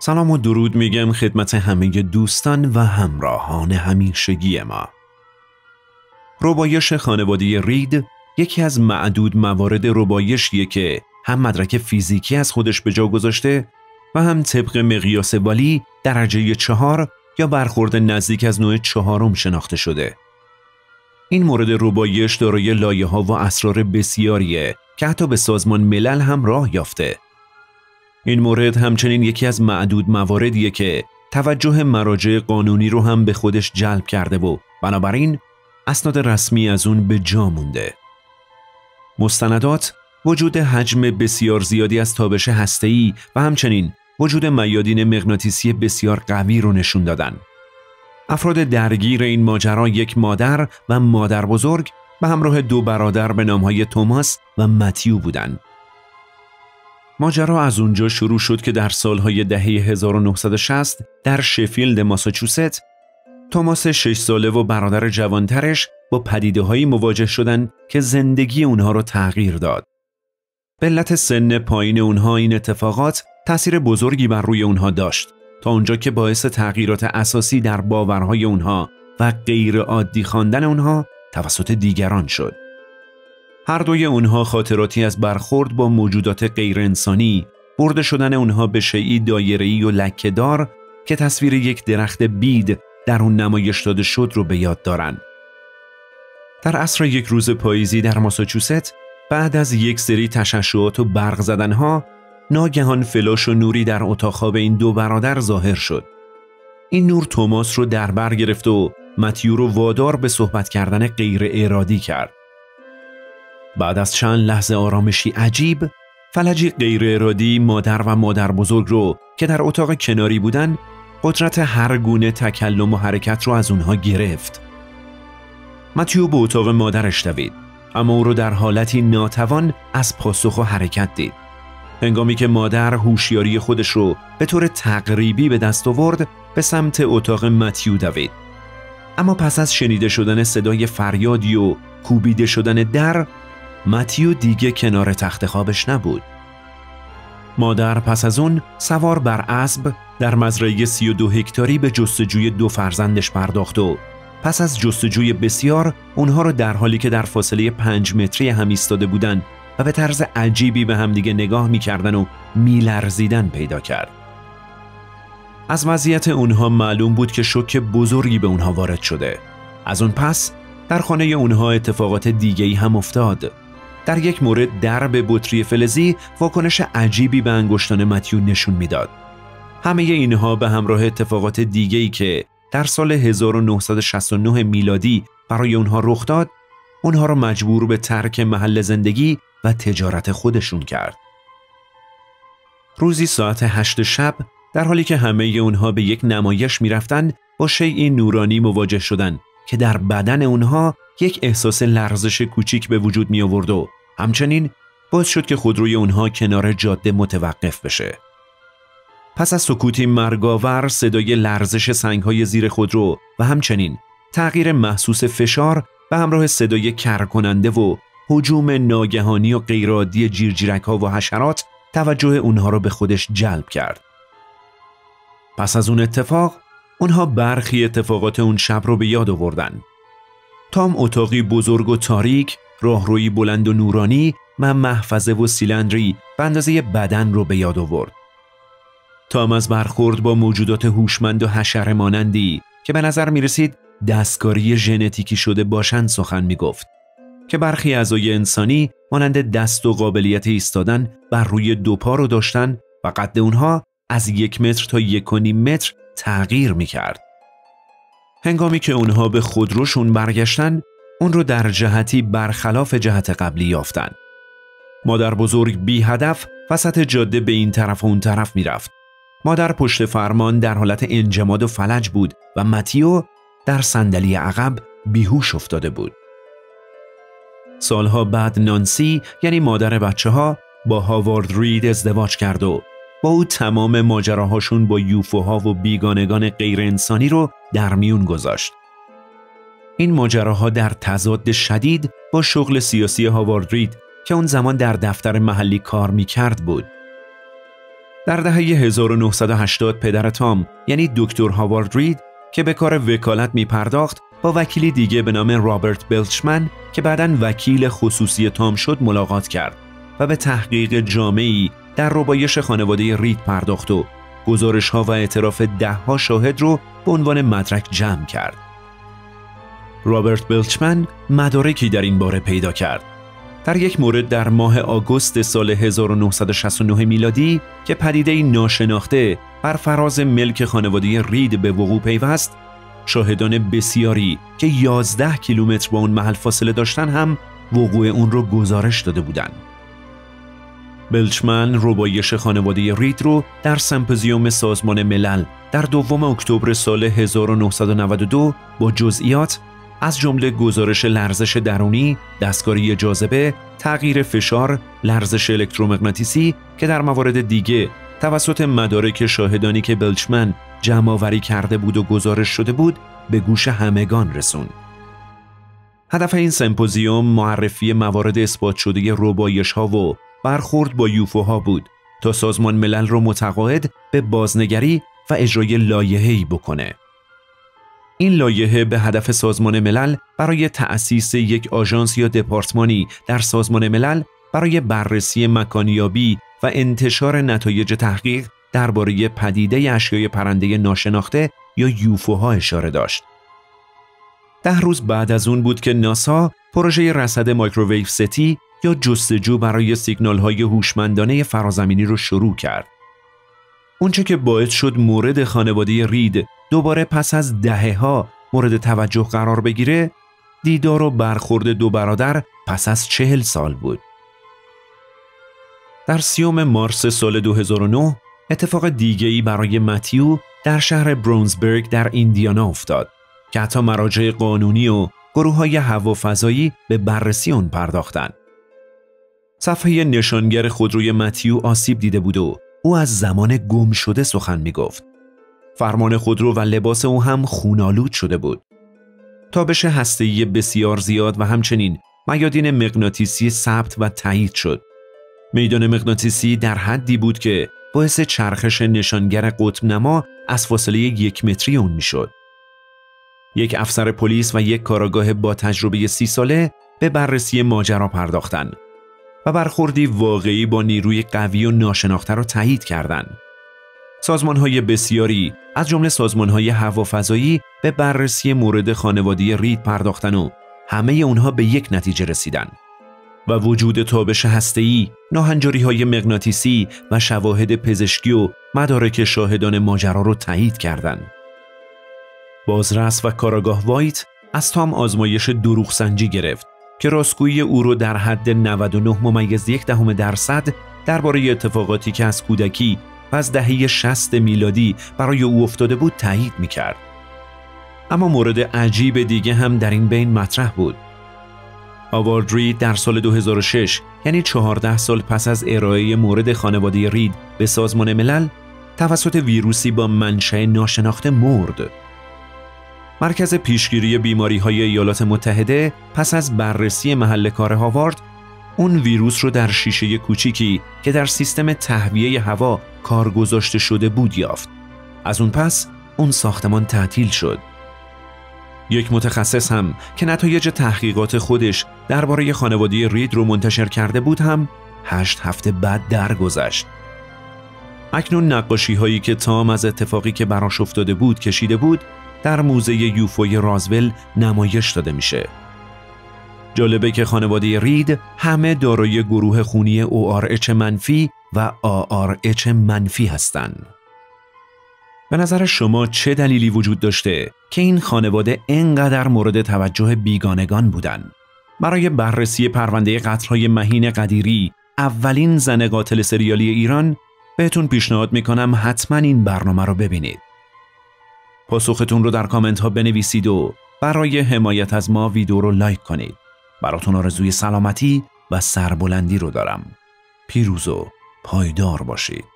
سلام و درود میگم خدمت همه دوستان و همراهان همیشگی ما. ربایش خانواده رید یکی از معدود موارد ربایشیه که هم مدرک فیزیکی از خودش به جا گذاشته و هم طبق مقیاس والی درجه 4 یا برخورد نزدیک از نوع 4 شناخته شده. این مورد ربایش دارای لایه‌ها و اسرار بسیاریه که حتی به سازمان ملل هم راه یافته. این مورد همچنین یکی از معدود مواردیه که توجه مراجع قانونی رو هم به خودش جلب کرده و بنابراین اسناد رسمی از اون به جا مونده. مستندات وجود حجم بسیار زیادی از تابش هسته‌ای و همچنین وجود میادین مغناطیسی بسیار قوی رو نشون دادن. افراد درگیر این ماجرا یک مادر و مادر بزرگ به همراه 2 برادر به نامهای توماس و متیو بودند. ماجرا از اونجا شروع شد که در سالهای دهه 1960 در شفیلد ماساچوست توماس 6 ساله و برادر جوانترش با پدیده‌هایی مواجه شدند که زندگی اونها رو تغییر داد. به علت سن پایین اونها این اتفاقات تأثیر بزرگی بر روی اونها داشت تا اونجا که باعث تغییرات اساسی در باورهای اونها و غیر عادی خواندن اونها توسط دیگران شد. هر دوی اونها خاطراتی از برخورد با موجودات غیر انسانی، برده شدن اونها به شیئی دایره‌ای و لکه‌دار که تصویر یک درخت بید در اون نمایش داده شد رو به یاد دارن. در عصر یک روز پاییزی در ماساچوست بعد از یک سری تشعشعات و برق زدنها ناگهان فلاش و نوری در اتاق خواب این 2 برادر ظاهر شد. این نور توماس رو در بر گرفت و متیو رو وادار به صحبت کردن غیر ارادی کرد. بعد از چند لحظه آرامشی عجیب، فلجی غیر ارادی مادر و مادر بزرگ رو که در اتاق کناری بودن قدرت هر گونه تکلم و حرکت رو از اونها گرفت. متیو به اتاق مادرش دوید، اما او رو در حالتی ناتوان از پاسخ و حرکت دید. هنگامی که مادر هوشیاری خودش رو به طور تقریبی به دست آورد، به سمت اتاق متیو دوید. اما پس از شنیده شدن صدای فریادی و کوبیده شدن در، متیو دیگه کنار تخت خوابش نبود. مادر پس از اون سوار بر اسب در مزرعه 32 هکتاری به جستجوی 2 فرزندش پرداخت و پس از جستجوی بسیار اونها رو در حالی که در فاصله 5 متری هم ایستاده بودن و به طرز عجیبی به همدیگه نگاه می‌کردن و می‌لرزیدن پیدا کرد. از وضعیت اونها معلوم بود که شوک بزرگی به اونها وارد شده. از اون پس در خانه اونها اتفاقات دیگه‌ای هم افتاد. در یک مورد درب بطری فلزی واکنش عجیبی به انگشتان متیو نشون میداد. همه اینها به همراه اتفاقات دیگه‌ای که در سال 1969 میلادی برای اونها رخ داد، اونها را مجبور به ترک محل زندگی و تجارت خودشون کرد. روزی ساعت 8 شب در حالی که همه اونها به یک نمایش میرفتن، با شیئی نورانی مواجه شدند که در بدن اونها یک احساس لرزش کوچیک به وجود می آورد و همچنین باعث شد که خودروی اونها کنار جاده متوقف بشه. پس از سکوتی مرگاور، صدای لرزش سنگ‌های زیر خودرو و همچنین تغییر محسوس فشار به همراه صدای کرکننده و هجوم ناگهانی و غیرعادی جیرجیرک‌ها و حشرات توجه اونها را به خودش جلب کرد. پس از اون اتفاق، اونها برخی اتفاقات اون شب رو به یاد آوردن. تام اتاقی بزرگ و تاریک، راهروی بلند و نورانی و محفظه و سیلندری به اندازه بدن رو به یاد آورد. تام از برخورد با موجودات هوشمند و حشره مانندی که به نظر می رسید دستکاری ژنتیکی شده باشند سخن می گفت که برخی اعضای انسانی مانند دست و قابلیت ایستادن بر روی 2 پا رو داشتن و قد اونها از 1 متر تا 1.5 متر تغییر می کرد. هنگامی که اونها به خودروشون برگشتن، اون رو در جهتی برخلاف جهت قبلی یافتن. مادر بزرگ بی هدف وسط جاده به این طرف و اون طرف می رفت. مادر پشت فرمان در حالت انجماد و فلج بود و متیو در صندلی عقب بیهوش افتاده بود. سالها بعد نانسی یعنی مادر بچه‌ها با هاوارد رید ازدواج کرد و با او تمام ماجراهاشون با یوفوها و بیگانگان غیر انسانی رو در میون گذاشت. این ماجراها در تضاد شدید با شغل سیاسی هاوارد رید که اون زمان در دفتر محلی کار میکرد بود. در دهه 1980 پدر تام یعنی دکتر هاوارد رید که به کار وکالت می پرداخت با وکیلی دیگه به نام رابرت بلچمن که بعداً وکیل خصوصی تام شد ملاقات کرد و به تحقیق جامعی در ربایش خانواده رید پرداخت و گزارش‌ها و اعتراف 10 شاهد رو به عنوان مدرک جمع کرد. رابرت بلچمن مدارکی در این باره پیدا کرد. در یک مورد در ماه آگوست سال 1969 میلادی که پدیده‌ای ناشناخته بر فراز ملک خانواده رید به وقوع پیوست، شاهدان بسیاری که 11 کیلومتر با اون محل فاصله داشتن هم وقوع اون رو گزارش داده بودند. بلچمن ربایش خانواده رید رو در سمپوزیوم سازمان ملل در 2 اکتبر سال 1992 با جزئیات از جمله گزارش لرزش درونی، دستکاری جاذبه، تغییر فشار، لرزش الکترومغناطیسی که در موارد دیگه توسط مدارک شاهدانی که بلچمن جمع‌آوری کرده بود و گزارش شده بود به گوش همگان رسوند. هدف این سمپوزیوم معرفی موارد اثبات شده ربایش‌ها و برخورد با یوفوها بود تا سازمان ملل رو متقاعد به بازنگری و اجرای لایحه‌ای بکنه. این لایحه به هدف سازمان ملل برای تأسیس یک آژانس یا دپارتمانی در سازمان ملل برای بررسی مکانیابی و انتشار نتایج تحقیق درباره پدیده اشیاء پرنده ناشناخته یا یوفوها اشاره داشت. 10 روز بعد از اون بود که ناسا پروژه رصد مایکروویو ستی یا جستجو برای سیگنال‌های هوشمندانه فرازمینی رو شروع کرد. اونچه که باعث شد مورد خانواده رید دوباره پس از دهه‌ها مورد توجه قرار بگیره، دیدار و برخورد 2 برادر پس از 40 سال بود. در 30 مارس سال 2009 اتفاق دیگه‌ای برای متیو در شهر برونزبرگ در ایندیانا افتاد که حتی مراجع قانونی و گروه‌های هوافضایی به بررسی اون پرداختند. صفحه نشانگر خودروی متیو آسیب دیده بود و او از زمان گم شده سخن می‌گفت. فرمان خودرو و لباس او هم خونالود شده بود. تابش هسته‌ای بسیار زیاد و همچنین میادین مغناطیسی ثبت و تایید شد. میدان مغناطیسی در حدی بود که باعث چرخش نشانگر قطب نما از فاصله 1 متری اون میشد. یک افسر پلیس و یک کاراگاه با تجربه 30 ساله به بررسی ماجرا پرداختند و برخوردی واقعی با نیروی قوی و ناشناخته را تایید کردند. سازمان‌های بسیاری از جمله سازمان‌های هوافضایی به بررسی مورد خانواده رید پرداختند و همه اونها به یک نتیجه رسیدند و وجود تابش هسته‌ای، ناهنجاری‌های مغناطیسی و شواهد پزشکی و مدارک شاهدان ماجرا را تایید کردند. بازرس و کاراگاه وایت از تام آزمایش دروغ سنجی گرفت که راستگویی او را در حد 99.1% درباره اتفاقاتی که از کودکی و از دهه 60 میلادی برای او افتاده بود تایید می‌کرد. اما مورد عجیب دیگه هم در این بین مطرح بود. هاوارد رید در سال 2006 یعنی 14 سال پس از ارائه مورد خانواده رید به سازمان ملل توسط ویروسی با منشأ ناشناخته مرد. مرکز پیشگیری بیماری‌های ایالات متحده پس از بررسی محل کار هاوارد اون ویروس رو در شیشه کوچیکی که در سیستم تهویه هوا کار گذاشته شده بود یافت. از اون پس اون ساختمان تعطیل شد. یک متخصص هم که نتایج تحقیقات خودش درباره خانواده رید رو منتشر کرده بود هم 8 هفته بعد درگذشت. اکنون نقاشی هایی که تام از اتفاقی که براش افتاده بود کشیده بود در موزه یوفوی رازول نمایش داده میشه. جالبه که خانواده رید همه دارای گروه خونی ORH منفی و ARH منفی هستند. به نظر شما چه دلیلی وجود داشته که این خانواده اینقدر مورد توجه بیگانگان بودند؟ برای بررسی پرونده قتل‌های مهین قدیری، اولین زن قاتل سریالی ایران، بهتون پیشنهاد میکنم حتما این برنامه رو ببینید. پاسختون رو در کامنت ها بنویسید و برای حمایت از ما ویدیو رو لایک کنید. براتون آرزوی سلامتی و سربلندی رو دارم. پیروز و پایدار باشید.